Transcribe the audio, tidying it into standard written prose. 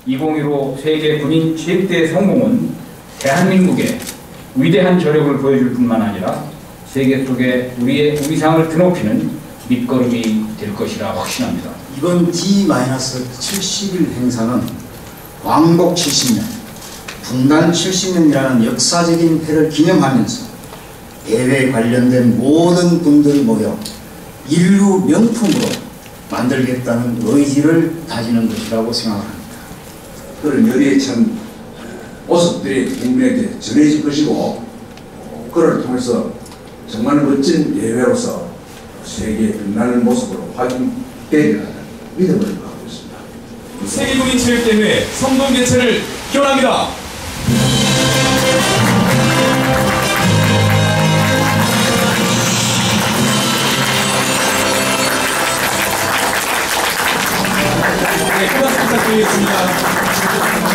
2015 세계 군인 체육대회 성공은 대한민국의 위대한 저력을 보여줄 뿐만 아니라 세계 속에 우리의 위상을 드높이는 밑거름이 될 것이라 확신합니다. 이번 D-70일 행사는 왕복 70년, 분단 70년이라는 역사적인 해를 기념하면서 대회에 관련된 모든 분들이 모여 인류 명품으로 만들겠다는 의지를 다지는 것이라고 생각합니다. 그런 열의에 찬 모습들이 국민에게 전해질 것이고, 그를 통해서 정말 멋진 예외로서 세계에 빛나는 모습으로 확인되리라는 믿음을 갖고 있습니다. 세계군인 체육대회 성공 개최를 기원합니다. 네, 큰 박수 부탁드리겠습니다.